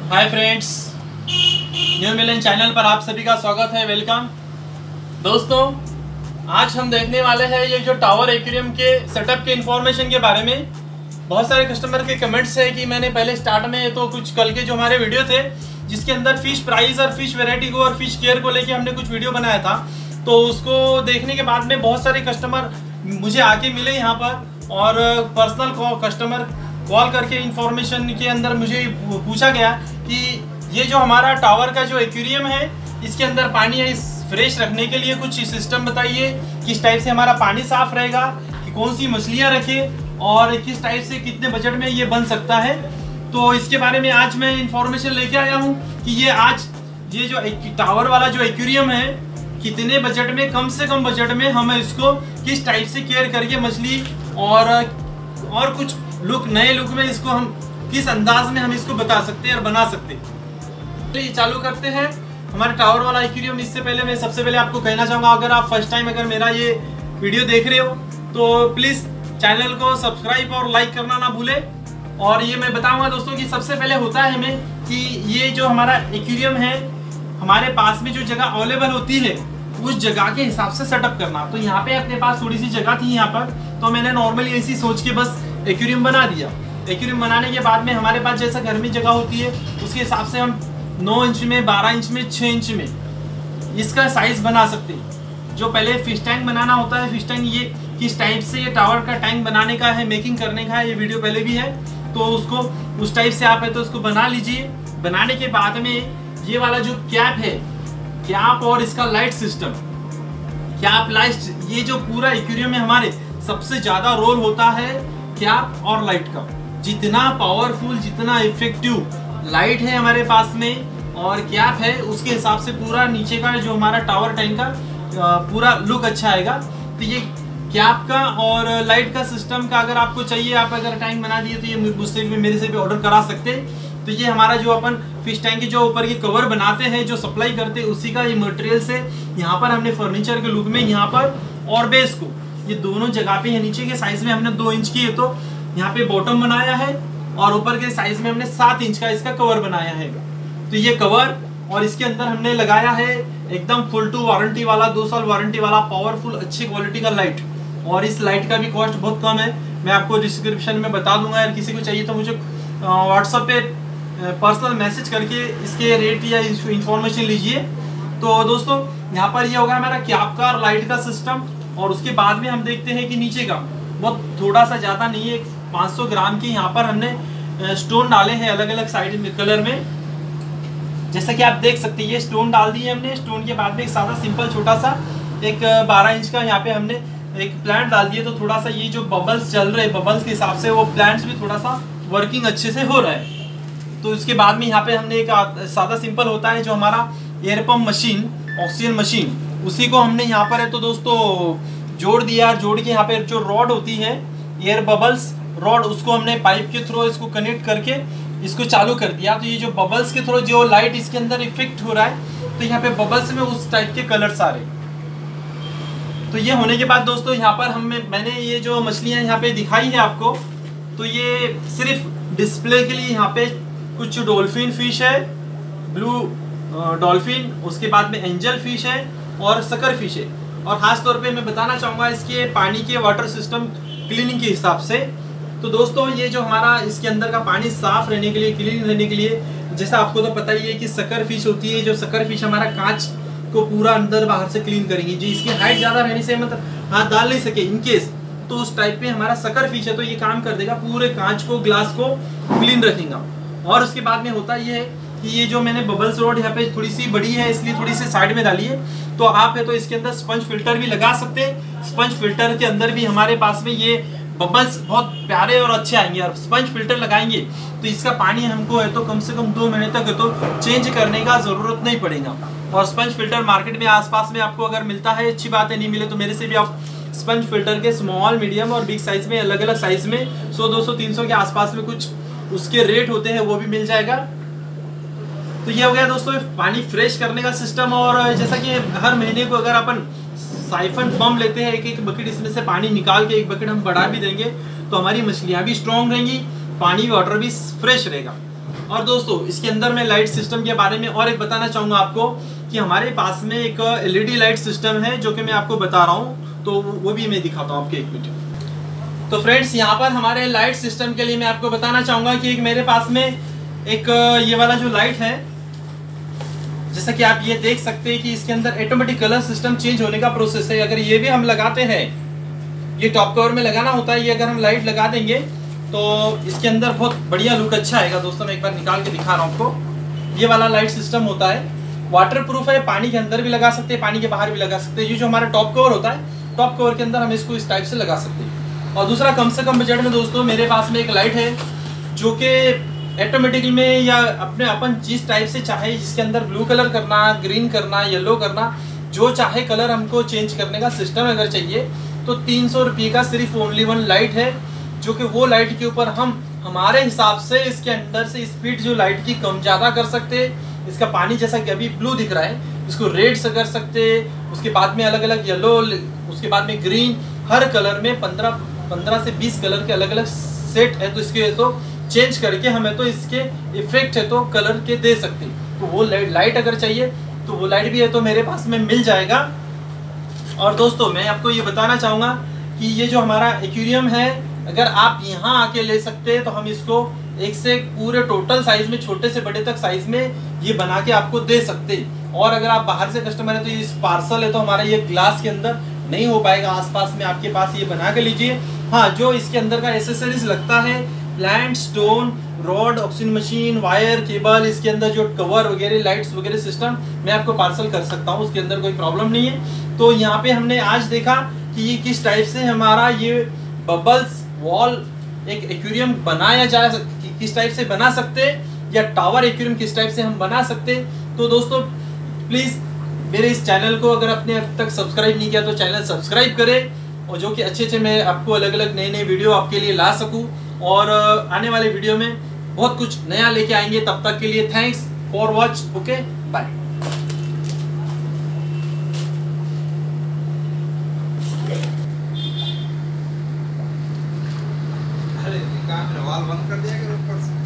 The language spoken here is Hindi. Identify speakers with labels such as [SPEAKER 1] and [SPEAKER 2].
[SPEAKER 1] हाय फ्रेंड्स, न्यू मिलन चैनल पर आप सभी का स्वागत है। वेलकम दोस्तों, आज हम देखने वाले हैं ये जो टावर एक्वेरियम के सेटअप के इंफॉर्मेशन के बारे में। बहुत सारे कस्टमर के कमेंट्स है कि मैंने पहले स्टार्ट में तो कुछ कल के जो हमारे वीडियो थे जिसके अंदर फिश प्राइस और फिश वेराइटी को और फिश केयर को लेके हमने कुछ वीडियो बनाया था, तो उसको देखने के बाद में बहुत सारे कस्टमर मुझे आके मिले यहाँ पर और पर्सनल कस्टमर कॉल करके इंफॉर्मेशन के अंदर मुझे पूछा गया कि ये जो हमारा टावर का जो एक्वेरियम है इसके अंदर पानी है, इस फ्रेश रखने के लिए कुछ सिस्टम बताइए, किस टाइप से हमारा पानी साफ रहेगा, कि कौन सी मछलियाँ रखें और किस टाइप से कितने बजट में ये बन सकता है। तो इसके बारे में आज मैं इंफॉर्मेशन लेके आया हूँ कि ये जो टावर वाला जो एक्वेरियम है कितने बजट में, कम से कम बजट में हम इसको किस टाइप से केयर करके मछली और कुछ लुक नए लुक में इसको हम किस अंदाज में हम इसको बता सकते हैं और बना सकते हैं। तो ये चालू करते हैं हमारे टावर वाला एक्वेरियम। इससे पहले मैं सबसे पहले आपको कहना चाहूँगा, अगर आप फर्स्ट टाइम अगर मेरा ये वीडियो देख रहे हो तो प्लीज़ चैनल को सब्सक्राइब और लाइक करना ना भूलें। और ये मैं बताऊँगा दोस्तों कि सबसे पहले होता है हमें कि ये जो हमारा एक्वेरियम है हमारे पास में जो जगह अवेलेबल होती है उस जगह के हिसाब से सेटअप करना। तो यहाँ पे अपने पास थोड़ी सी जगह थी यहाँ पर, तो मैंने नॉर्मली ऐसी सोच के बस एक्वेरियम बना दिया। एक्वेरियम बनाने के बाद में हमारे पास जैसा घर में जगह होती है उसके हिसाब से हम 9 इंच में, 12 इंच में, 6 इंच में इसका साइज बना सकते हैं। जो पहले फिश टैंक बनाना होता है, फिश टैंक ये किस टाइप से ये टावर का टैंक बनाने का है, मेकिंग करने का है, ये वीडियो पहले भी है, तो उसको उस टाइप से आप है तो उसको बना लीजिए। बनाने के बाद में ये वाला जो कैप है, कैप और इसका लाइट सिस्टम, कैप लाइट, ये जो पूरा एक्वेरियम में हमारे सबसे ज्यादा रोल होता है कैप और लाइट का। जितना पावरफुल, जितना इफेक्टिव लाइट है हमारे पास में और कैप है, उसके हिसाब से पूरा नीचे का जो हमारा टावर टैंक का पूरा लुक अच्छा आएगा। तो ये कैप का और लाइट का सिस्टम का अगर आपको चाहिए, आप अगर टैंक बना दिए तो ये मुझसे भी, मेरे से भी ऑर्डर करा सकते हैं। तो ये हमारा जो अपन फिश टैंक के जो ऊपर के कवर बनाते हैं, जो सप्लाई करते हैं, उसी का ये मटेरियल से यहाँ पर हमने फर्नीचर के लुक में यहाँ पर और बेस को ये दोनों जगह पे, नीचे के साइज में हमने 2 इंच की है तो यहाँ पे बॉटम बनाया है और ऊपर के साइज में हमने 7 इंच का इसका कवर बनाया है। तो ये कवर और इसके अंदर हमने लगाया है एकदम फुल टू वारंटी वाला, 2 साल वारंटी वाला पावरफुल अच्छी क्वालिटी का लाइट। और इस लाइट का भी कॉस्ट बहुत कम है, मैं आपको डिस्क्रिप्शन में बता दूंगा। यार किसी को चाहिए तो मुझे व्हाट्सएप पे पर्सनल मैसेज करके इसके रेट या इंफॉर्मेशन लीजिए। तो दोस्तों यहाँ पर ये होगा हमारा कैप का और लाइट का सिस्टम। और उसके बाद में हम देखते हैं कि नीचे का बहुत थोड़ा सा ज़्यादा नहीं है, 500 ग्राम की यहाँ पर हमने स्टोन डाले हैं अलग अलग साइड में कलर में, जैसा कि आप देख सकते हैं। ये स्टोन डाल दिए हमने। स्टोन के बाद में एक सादा सिंपल छोटा सा एक 12 इंच का यहाँ पे हमने एक प्लांट डाल दिए। तो थोड़ा सा ये जो बबल्स चल रहे हैं, बबल्स के हिसाब से वो प्लांट्स भी थोड़ा सा वर्किंग अच्छे से हो रहा है। तो इसके बाद में यहाँ पे हमने एक सादा सिंपल होता है जो हमारा air pump machine, oxygen machine, उसी को हमने यहाँ पर है तो दोस्तों जोड़ दिया। जोड़ के यहाँ पे जो रॉड होती है एयर बबल्स रॉड, उसको हमने पाइप के थ्रू इसको कनेक्ट करके इसको चालू कर दिया। तो ये जो बबल्स के थ्रू जो लाइट इसके अंदर इफेक्ट हो रहा है, तो यहाँ पे बबल्स में उस टाइप के कलर्स आ रहे। तो ये होने के बाद दोस्तों यहाँ पर मैंने ये जो मछलियाँ यहाँ पे दिखाई है आपको, तो ये सिर्फ डिस्प्ले के लिए यहाँ पे कुछ डॉल्फिन फिश है, ब्लू डॉल्फिन, उसके बाद में एंजल फिश है और सकर फिश है। और खास तौर पे मैं बताना चाहूँगा इसके पानी के वाटर सिस्टम क्लीनिंग के हिसाब से। तो दोस्तों ये जो हमारा इसके अंदर का पानी साफ रहने के लिए, क्लीन रहने के लिए, जैसा आपको तो पता ही है कि सकर फिश होती है, जो सकर फिश हमारा कांच को पूरा अंदर बाहर से क्लीन करेंगी। जी इसकी हाइट ज़्यादा रहने से मतलब हाथ डाल नहीं सके इनकेस, तो उस टाइप में हमारा सकर फिश है तो ये काम कर देगा, पूरे कांच को, ग्लास को क्लीन रखेगा। और उसके बाद में होता ये है कि ये जो मैंने बबल्स रॉड यहाँ पे थोड़ी सी बड़ी है इसलिए थोड़ी सी साइड में डाली है। तो आप है तो इसके अंदर स्पंज फिल्टर भी लगा सकते हैं। स्पंज फिल्टर के अंदर भी हमारे पास में ये बबल्स बहुत प्यारे और अच्छे आएंगे। और स्पंज फिल्टर लगाएंगे तो इसका पानी हमको है तो कम से कम 2 महीने तक है तो चेंज करने का ज़रूरत नहीं पड़ेगा। और स्पंज फिल्टर मार्केट में आसपास में आपको अगर मिलता है, अच्छी बात है, नहीं मिले तो मेरे से भी आप स्पंज फिल्टर के स्मॉल, मीडियम और बिग साइज में, अलग अलग साइज में 100, 200, 300 के आसपास में कुछ उसके रेट होते हैं, वो भी मिल जाएगा। तो ये हो गया दोस्तों पानी फ्रेश करने का सिस्टम। और जैसा कि हर महीने को अगर अपन साइफन पंप लेते हैं, एक बकेट इसमें से पानी निकाल के एक बकेट हम बढ़ा भी देंगे तो हमारी मछलियाँ भी स्ट्रॉन्ग रहेंगी, पानी वाटर भी फ्रेश रहेगा। और दोस्तों इसके अंदर मैं लाइट सिस्टम के बारे में और एक बताना चाहूंगा आपको कि हमारे पास में एक एलईडी लाइट सिस्टम है जो कि मैं आपको बता रहा हूँ, तो वो भी मैं दिखाता हूँ आपके एक मिनट। तो फ्रेंड्स यहाँ पर हमारे लाइट सिस्टम के लिए मैं आपको बताना चाहूंगा कि एक मेरे पास में एक ये वाला जो लाइट है, जैसा कि आप ये देख सकते हैं कि इसके अंदर ऑटोमेटिक कलर सिस्टम चेंज होने का प्रोसेस है। अगर ये भी हम लगाते हैं, ये टॉप कवर में लगाना होता है, ये अगर हम लाइट लगा देंगे तो इसके अंदर बहुत बढ़िया लुक अच्छा आएगा। दोस्तों मैं एक बार निकाल के दिखा रहा हूँ आपको। ये वाला लाइट सिस्टम होता है, वाटर प्रूफ है, पानी के अंदर भी लगा सकते हैं, पानी के बाहर भी लगा सकते हैं। ये जो हमारा टॉप कवर होता है, टॉप कवर के अंदर हम इसको इस टाइप से लगा सकते हैं। और दूसरा, कम से कम बजट में दोस्तों मेरे पास में एक लाइट है जो कि ऑटोमेटिक में या अपने अपन जिस टाइप से चाहे, जिसके अंदर ब्लू कलर करना, ग्रीन करना, येलो करना, जो चाहे कलर हमको चेंज करने का सिस्टम अगर चाहिए तो 300 रुपये का सिर्फ ओनली वन लाइट है, जो कि वो लाइट के ऊपर हम हमारे हिसाब से इसके अंदर से स्पीड जो लाइट की कम ज़्यादा कर सकते हैं। इसका पानी जैसा कि अभी ब्लू दिख रहा है, इसको रेड से कर सकते हैं, उसके बाद में अलग अलग येलो, उसके बाद में ग्रीन, हर कलर में 15 से 20 कलर के अलग अलग सेट है। तो इसके तो चेंज करके हमें तो इसके इफेक्ट है तो कलर के दे सकते हैं। तो वो लाइट अगर चाहिए तो वो लाइट भी है तो मेरे पास में मिल जाएगा। और दोस्तों मैं आपको ये बताना चाहूँगा कि ये जो हमारा एक्वेरियम है, अगर आप यहाँ आके ले सकते हैं तो हम इसको एक से एक पूरे टोटल साइज में, छोटे से बड़े तक साइज में ये बना के आपको दे सकते हैं। और अगर आप बाहर से कस्टमर है तो ये पार्सल है तो हमारा ये ग्लास के अंदर नहीं हो पाएगा, आसपास में आपके पास ये बना के लीजिए। हाँ, जो इसके अंदर का एसेसरीज लगता है, plant, stone, rod, oxygen machine, wire, cable, इसके अंदर जो कवर वगैरह, लाइट्स वगैरह सिस्टम, मैं आपको पार्सल कर सकता हूँ, उसके अंदर कोई प्रॉब्लम नहीं है। तो यहाँ पे हमने आज देखा कि ये किस टाइप से हमारा ये बबल्स वॉल एक एक्वेरियम बनाया जा, किस टाइप से बना सकते हैं, या टावर एक्वेरियम किस टाइप से हम बना सकते हैं। तो दोस्तों प्लीज़ मेरे इस चैनल को अगर आपने अब तक सब्सक्राइब नहीं किया तो चैनल सब्सक्राइब करें, और जो कि अच्छे मैं आपको अलग अलग नए वीडियो आपके लिए ला सकूं। और आने वाले वीडियो में बहुत कुछ नया लेके आएंगे। तब तक के लिए thanks for watch. Okay, bye.
[SPEAKER 2] अरे काम वाल बंद कर दिया ऊपर से।